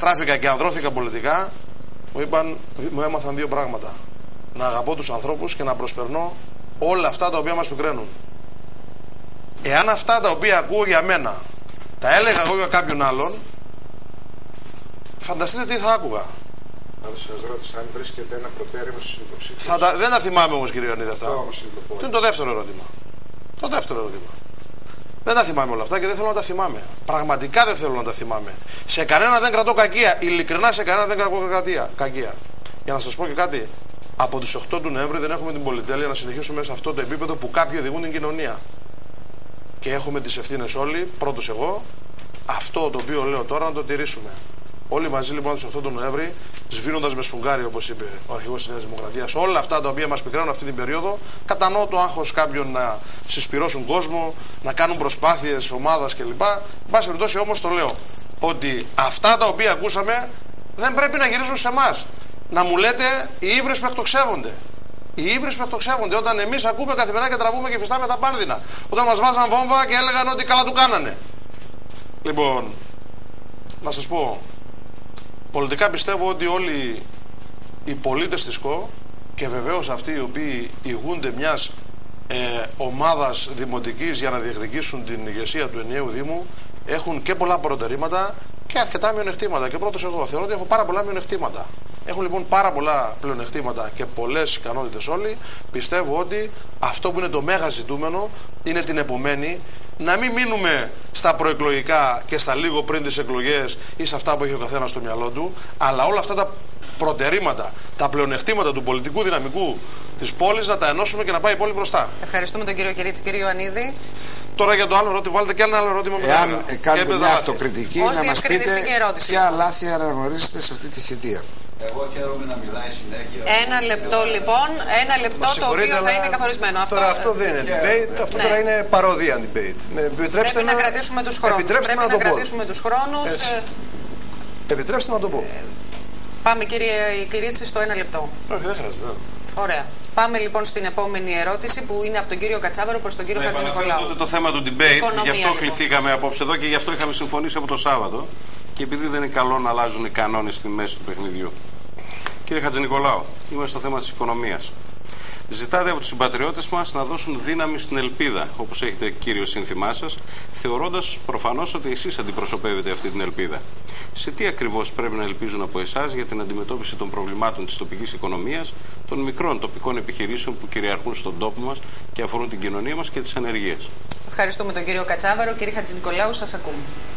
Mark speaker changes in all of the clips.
Speaker 1: στράφηκα και ανδρώθηκα πολιτικά, μου έμαθαν δύο πράγματα. Να αγαπώ τους ανθρώπους και να προσπερνώ όλα αυτά τα οποία μας πικραίνουν. Εάν αυτά τα οποία ακούω για μένα τα έλεγα εγώ για κάποιον άλλον, φανταστείτε τι θα άκουγα.
Speaker 2: Αν σας ρώτησα αν βρίσκεται ένα προτέρημα στους υποψήφιους.
Speaker 1: Δεν τα θυμάμαι όμως, κύριε Ιωαννίδη, αυτά. Αυτό είναι το δεύτερο ερώτημα. Το δεύτερο ερώτημα. Δεν τα θυμάμαι όλα αυτά και δεν θέλω να τα θυμάμαι. Πραγματικά δεν θέλω να τα θυμάμαι. Σε κανένα δεν κρατώ κακία. Ειλικρινά σε κανένα δεν κρατώ κακία. Για να σας πω και κάτι. Από τις 8 του Νοέμβρη δεν έχουμε την πολυτέλεια να συνεχίσουμε σε αυτό το επίπεδο που κάποιοι οδηγούν την κοινωνία. Και έχουμε τις ευθύνες όλοι, πρώτος εγώ, αυτό το οποίο λέω τώρα να το τηρήσουμε. Όλοι μαζί λοιπόν τις 8 του Νοέμβρη, σβήνοντας με σφουγγάρι, όπως είπε ο αρχηγός της Νέας Δημοκρατίας, όλα αυτά τα οποία μας πικραίνουν αυτή την περίοδο, κατανοώ το άγχος κάποιων να συσπυρώσουν κόσμο, να κάνουν προσπάθειες ομάδας κλπ. Εν πάση περιπτώσει όμως το λέω, ότι αυτά τα οποία ακούσαμε δεν πρέπει να γυρίζουν σε εμάς. Να μου λέτε οι ύβρες που εκτοξεύονται. Οι ύβρες που εκτοξεύονται όταν εμείς ακούμε καθημερινά και τραβούμε και φυστάμε τα πάνδυνα. Όταν μας βάζαν βόμβα και έλεγαν ότι καλά του κάνανε. Λοιπόν, να σας πω, πολιτικά πιστεύω ότι όλοι οι πολίτες της ΚΟ και βεβαίως αυτοί οι οποίοι ηγούνται μιας ομάδας δημοτικής για να διεκδικήσουν την ηγεσία του ενιαίου Δήμου έχουν και πολλά προτερήματα και αρκετά μειονεκτήματα. Και πρώτος εγώ θεωρώ ότι έχω πάρα πολλά μειονεκτήματα. Έχουν λοιπόν πάρα πολλά πλεονεκτήματα και πολλές ικανότητες όλοι. Πιστεύω ότι αυτό που είναι το μέγα ζητούμενο είναι την επομένη να μην μείνουμε στα προεκλογικά και στα λίγο πριν τις εκλογές ή σε αυτά που έχει ο καθένας στο μυαλό του, αλλά όλα αυτά τα προτερήματα, τα πλεονεκτήματα του πολιτικού δυναμικού της πόλης να τα ενώσουμε και να πάει η πόλη μπροστά.
Speaker 3: Ευχαριστούμε τον κύριο Κυρίτσι. Κύριο Ιωαννίδη.
Speaker 1: Τώρα για το άλλο ερώτημα, βάλτε και ένα άλλο ερώτημα.
Speaker 2: Εάν κάνετε μια αυτοκριτική, να μας πείτε ποια λάθη αναγνωρίζετε σε αυτή τη θητεία.
Speaker 4: Εγώ χαίρομαι να μιλάει συνέχεια.
Speaker 3: Ένα λεπτό λοιπόν, ένα λεπτό το οποίο θα είναι καθορισμένο.
Speaker 5: Τώρα αυτό δεν είναι debate, αυτό τώρα είναι παροδία debate.
Speaker 3: Πρέπει να κρατήσουμε τους χρόνους. Πρέπει να κρατήσουμε τους χρόνους.
Speaker 5: Επιτρέψτε να το πω.
Speaker 3: Πάμε κύριε Κυρίτσι στο ένα λεπτό.
Speaker 1: Όχι, δεν χρειάζεται.
Speaker 3: Ωραία. Πάμε λοιπόν στην επόμενη ερώτηση που είναι από τον κύριο Κατσάβαρο προς τον κύριο Χατζηνικολάου.
Speaker 6: Το θέμα του debate, γι' αυτό κληθήκαμε απόψε εδώ και γι' αυτό είχαμε συμφωνήσει από το Σάββατο. Και επειδή δεν είναι καλό να αλλάζουν οι κανόνες στη μέση του παιχνιδιού. Κύριε Χατζηνικολάου, είμαστε στο θέμα της οικονομίας. Ζητάτε από τους συμπατριώτες μας να δώσουν δύναμη στην ελπίδα, όπως έχετε κύριο σύνθημά σας, θεωρώντας προφανώς ότι εσείς αντιπροσωπεύετε αυτή την ελπίδα. Σε τι ακριβώς πρέπει να ελπίζουν από εσάς για την αντιμετώπιση των προβλημάτων της τοπικής οικονομίας, των μικρών τοπικών επιχειρήσεων που κυριαρχούν στον τόπο μας και αφορούν την κοινωνία μας και τις ανεργίες.
Speaker 3: Ευχαριστούμε τον κύριο Κατσάβαρο. Κύριε Χατζηνικολάου, σας ακούμε.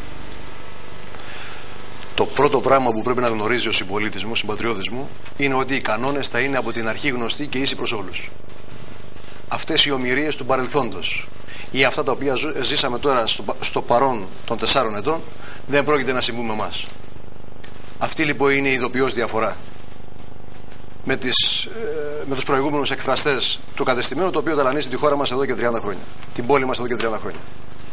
Speaker 5: Το πρώτο πράγμα που πρέπει να γνωρίζει ο συμπολίτης μου, ο συμπατριώτης μου, είναι ότι οι κανόνες θα είναι από την αρχή γνωστοί και ίσοι προς όλους. Αυτές οι ομηρίες του παρελθόντος ή αυτά τα οποία ζήσαμε τώρα στο παρόν των 4 ετών δεν πρόκειται να συμβούν με εμάς. Αυτή λοιπόν είναι η ειδοποιώς διαφορά με τους προηγούμενους εκφραστές του κατεστημένου, το οποίο ταλανίζει τη χώρα μας εδώ και 30 χρόνια. Την πόλη μας εδώ και 30 χρόνια.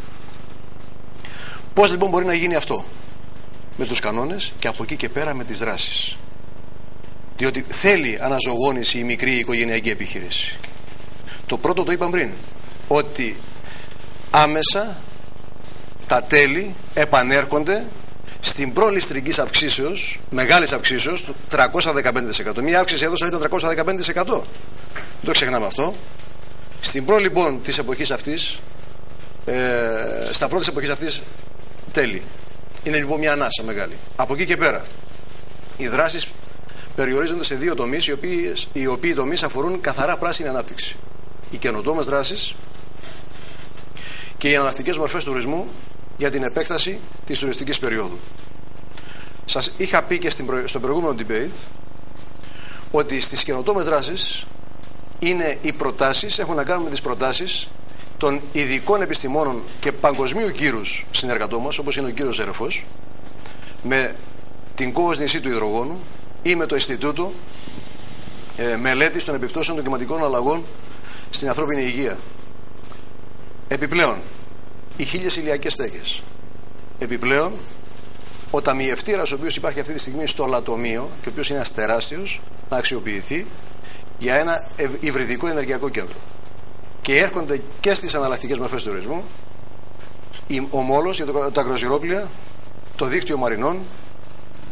Speaker 5: Πώς λοιπόν μπορεί να γίνει αυτό? Με τους κανόνες και από εκεί και πέρα με τις δράσεις. Διότι θέλει αναζωογόνηση η μικρή οικογενειακή επιχείρηση. Το πρώτο το είπαμε πριν, ότι άμεσα τα τέλη επανέρχονται στην προληστρικής αυξήσεως, μεγάλης αυξήσεως του 315%. Μία αύξηση έδωσα ήταν 315%. Δεν το ξεχνάμε αυτό. Στην προ λοιπόν της εποχής αυτής, στα πρώτη εποχής αυτής τέλη. Είναι λοιπόν μια ανάσα μεγάλη. Από εκεί και πέρα οι δράσεις περιορίζονται σε 2 τομείς, οι οποίοι τομείς αφορούν καθαρά πράσινη ανάπτυξη. Οι καινοτόμες δράσεις και οι εναλλακτικές μορφές τουρισμού για την επέκταση της τουριστικής περίοδου. Σας είχα πει και στο προηγούμενο debate ότι στις καινοτόμες δράσεις είναι οι προτάσεις, έχουν να κάνουν με τις προτάσεις των ειδικών επιστημόνων και παγκοσμίου κύρους συνεργατών μας, όπως είναι ο κύριος Ζερεφός, με την ΚΟΟΣ νησί του υδρογόνου ή με το Ινστιτούτο Μελέτης των Επιπτώσεων των Κλιματικών Αλλαγών στην ανθρώπινη υγεία. Επιπλέον, οι 1000 ηλιακές στέγες. Επιπλέον, ο ταμιευτήρας ο οποίος υπάρχει αυτή τη στιγμή στο Λατομείο και ο οποίος είναι ένας τεράστιος, να αξιοποιηθεί για ένα υβριδικό ενεργειακό κέντρο. Και έρχονται και στις αναλλακτικές μορφές τουρισμού ο μόλος για τα ακροζηρόπλια, το δίκτυο μαρινών,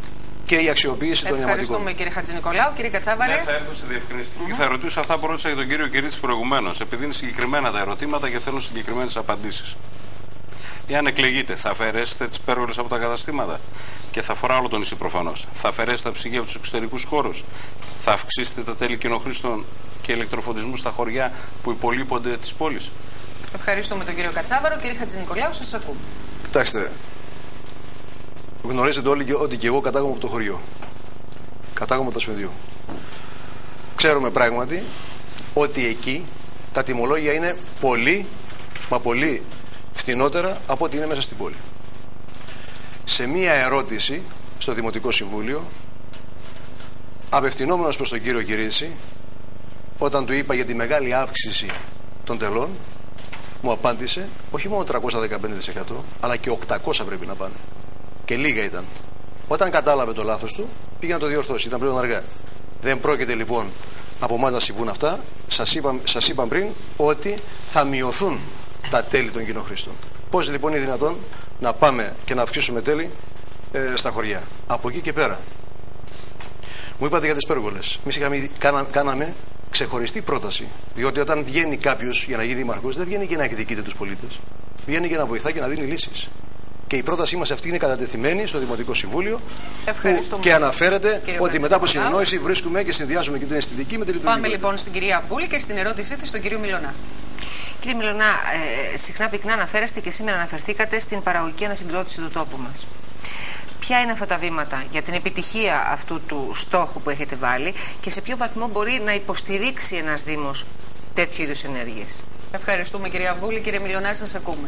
Speaker 5: και η αξιοποίηση των νηματικών.
Speaker 3: Ευχαριστούμε κύριε Χατζηνικολάου. Κύριε Κατσάβαρη.
Speaker 6: Ναι, θα έρθω στη διευκρινιστική και θα ρωτήσω αυτά που ρώτησα για τον κύριο Κυρίτσι προηγουμένως, επειδή είναι συγκεκριμένα τα ερωτήματα και θέλουν συγκεκριμένες απαντήσεις. Εάν εκλεγείτε, θα αφαιρέσετε τις πέργολες από τα καταστήματα και θα αφορά όλο το νησί προφανώς. Θα αφαιρέσετε τα ψυγεία από τους εξωτερικούς χώρους. Θα αυξήσετε τα τέλη κοινοχρήστων και ηλεκτροφωτισμού στα χωριά που υπολείπονται της πόλης.
Speaker 3: Ευχαριστούμε τον κύριο Κατσάβαρο. Κύριε Χατζηνικολάου, σας ακούμε.
Speaker 5: Κοιτάξτε, γνωρίζετε όλοι ότι και εγώ κατάγομαι από το χωριό. Κατάγομαι από το Ασπενδίο. Ξέρουμε πράγματι ότι εκεί τα τιμολόγια είναι πολύ, μα πολύ φθηνότερα από ό,τι είναι μέσα στην πόλη. Σε μία ερώτηση στο Δημοτικό Συμβούλιο, απευθυνόμενος προς τον κύριο Κυρίτσι, όταν του είπα για τη μεγάλη αύξηση των τελών, μου απάντησε όχι μόνο 315% αλλά και 800 πρέπει να πάνε. Και λίγα ήταν. Όταν κατάλαβε το λάθος του, πήγε να το διορθώσει. Ήταν πλέον αργά. Δεν πρόκειται λοιπόν από εμάς να συμβούν αυτά. Σας είπα πριν ότι θα μειωθούν τα τέλη των κοινοχρήστων. Πώς λοιπόν είναι δυνατόν να πάμε και να αυξήσουμε τέλη στα χωριά? Από εκεί και πέρα. Μου είπατε για τις πέργολες. Εμείς κάναμε ξεχωριστή πρόταση. Διότι όταν βγαίνει κάποιος για να γίνει δήμαρχος, δεν βγαίνει και να εκδικείται τους πολίτες. Βγαίνει και να βοηθάει και να δίνει λύσεις. Και η πρότασή μας αυτή είναι κατατεθειμένη στο Δημοτικό Συμβούλιο και αναφέρεται ότι μετά από συνεννόηση βρίσκουμε και συνδυάζουμε και την αισθητική με την λειτουργία.
Speaker 3: Πάμε λοιπόν στην κυρία Αυγούλη και στην ερώτησή της στον κύριο Μιλωνά.
Speaker 7: Κύριε Μιλωνά, συχνά πυκνά αναφέρεστε και σήμερα αναφερθήκατε στην παραγωγική ανασυγκρότηση του τόπου μας. Ποια είναι αυτά τα βήματα για την επιτυχία αυτού του στόχου που έχετε βάλει και σε ποιο βαθμό μπορεί να υποστηρίξει ένας Δήμος τέτοιου είδους ενέργειες?
Speaker 3: Ευχαριστούμε κυρία Αυγούλη. Κύριε Μιλωνά, σας ακούμε.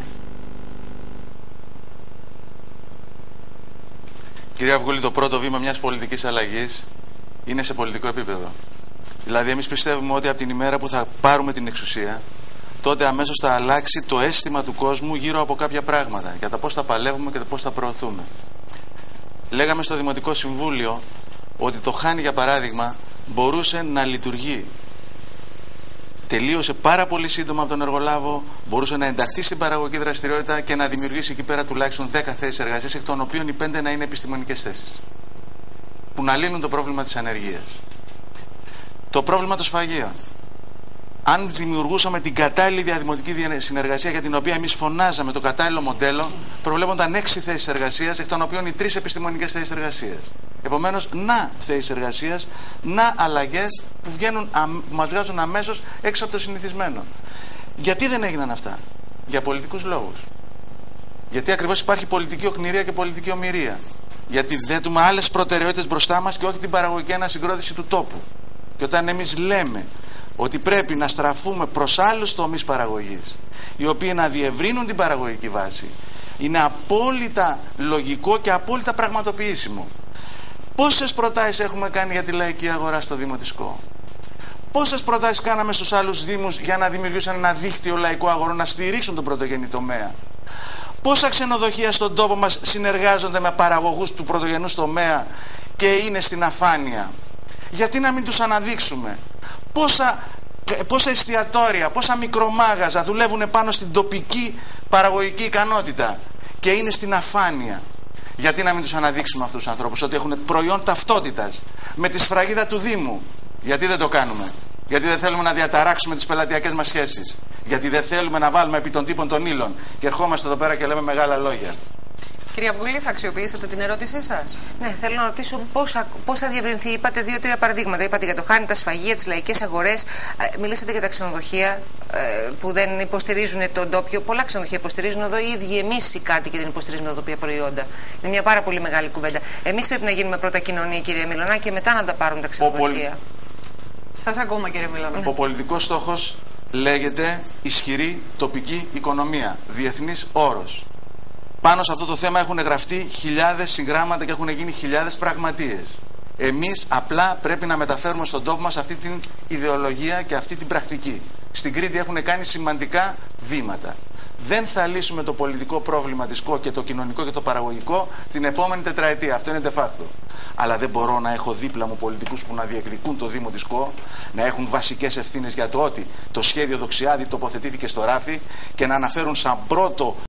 Speaker 8: Κυρία Αυγούλη, το πρώτο βήμα μιας πολιτικής αλλαγής είναι σε πολιτικό επίπεδο. Δηλαδή, εμείς πιστεύουμε ότι από την ημέρα που θα πάρουμε την εξουσία, τότε αμέσως θα αλλάξει το αίσθημα του κόσμου γύρω από κάποια πράγματα για τα πώς θα παλεύουμε και τα πώς θα προωθούμε. Λέγαμε στο Δημοτικό Συμβούλιο ότι το Χάνι, για παράδειγμα, μπορούσε να λειτουργεί. Τελείωσε πάρα πολύ σύντομα από τον εργολάβο, μπορούσε να ενταχθεί στην παραγωγική δραστηριότητα και να δημιουργήσει εκεί πέρα τουλάχιστον 10 θέσεις εργασίας, εκ των οποίων οι 5 να είναι επιστημονικές θέσεις, που να λύνουν το πρόβλημα της ανεργίας. Το πρόβλημα των σφαγείων. Αν δημιουργούσαμε την κατάλληλη διαδημοτική συνεργασία, για την οποία εμείς φωνάζαμε το κατάλληλο μοντέλο, προβλέπονταν 6 θέσεις εργασίας, εκ των οποίων οι 3 επιστημονικές θέσεις εργασίας. Επομένως, να θέσεις εργασίας, να αλλαγές που μας βγάζουν αμέσως έξω από το συνηθισμένο. Γιατί δεν έγιναν αυτά? Για πολιτικούς λόγους. Γιατί ακριβώς υπάρχει πολιτική οκνηρία και πολιτική ομηρία. Γιατί θέτουμε άλλες προτεραιότητες μπροστά μας και όχι την παραγωγική ανασυγκρότηση του τόπου. Και όταν εμείς λέμε ότι πρέπει να στραφούμε προς άλλους τομείς παραγωγής, οι οποίοι να διευρύνουν την παραγωγική βάση, είναι απόλυτα λογικό και απόλυτα πραγματοποιήσιμο. Πόσες προτάσεις έχουμε κάνει για τη λαϊκή αγορά στο Δήμο της ΚΟ? Πόσες προτάσεις κάναμε στους άλλους Δήμους για να δημιουργήσουν ένα δίκτυο λαϊκού αγορών, να στηρίξουν τον πρωτογενή τομέα? Πόσα ξενοδοχεία στον τόπο μας συνεργάζονται με παραγωγούς του πρωτογενούς τομέα και είναι στην αφάνεια? Γιατί να μην τους αναδείξουμε? Πόσα εστιατόρια, πόσα μικρομάγαζα δουλεύουν πάνω στην τοπική παραγωγική ικανότητα και είναι στην αφάνεια? Γιατί να μην τους αναδείξουμε αυτούς τους ανθρώπους ότι έχουν προϊόν ταυτότητας με τη σφραγίδα του Δήμου? Γιατί δεν το κάνουμε? Γιατί δεν θέλουμε να διαταράξουμε τις πελατειακές μας σχέσεις? Γιατί δεν θέλουμε να βάλουμε επί των τύπων των ύλων και ερχόμαστε εδώ πέρα και λέμε μεγάλα λόγια?
Speaker 3: Κυρία Αυγούλη, θα αξιοποιήσετε την ερώτησή σας?
Speaker 7: Ναι, θέλω να ρωτήσω πώς θα διευρυνθεί. Είπατε 2-3 παραδείγματα. Είπατε για το Χάνι, τα σφαγεία, τις λαϊκές αγορές. Μιλήσατε για τα ξενοδοχεία που δεν υποστηρίζουν τον ντόπιο. Πολλά ξενοδοχεία υποστηρίζουν εδώ οι ίδιοι εμείς οι κάτοικοι δεν υποστηρίζουμε τα τοπία προϊόντα. Είναι μια πάρα πολύ μεγάλη κουβέντα. Εμείς πρέπει να γίνουμε πρώτα κοινωνία, κύριε Μιλωνά, και μετά να τα πάρουν τα ξενοδοχεία.
Speaker 3: Σας ακούμε, κύριε Μιλωνά.
Speaker 8: Ο πολιτικός στόχος λέγεται ισχυρή τοπική οικονομία. Διεθνής όρος. Πάνω σε αυτό το θέμα έχουν γραφτεί χιλιάδες συγγράμματα και έχουν γίνει χιλιάδες πραγματείες. Εμείς απλά πρέπει να μεταφέρουμε στον τόπο μας αυτή την ιδεολογία και αυτή την πρακτική. Στην Κρήτη έχουν κάνει σημαντικά βήματα. Δεν θα λύσουμε το πολιτικό πρόβλημα της ΚΟ και το κοινωνικό και το παραγωγικό την επόμενη τετραετία. Αυτό είναι de facto. Αλλά δεν μπορώ να έχω δίπλα μου πολιτικούς που να διεκδικούν το Δήμο της ΚΟ, να έχουν βασικές ευθύνες για το ότι το σχέδιο Δοξιάδη τοποθετήθηκε στο ράφι και να αναφέρουν σαν πρώτο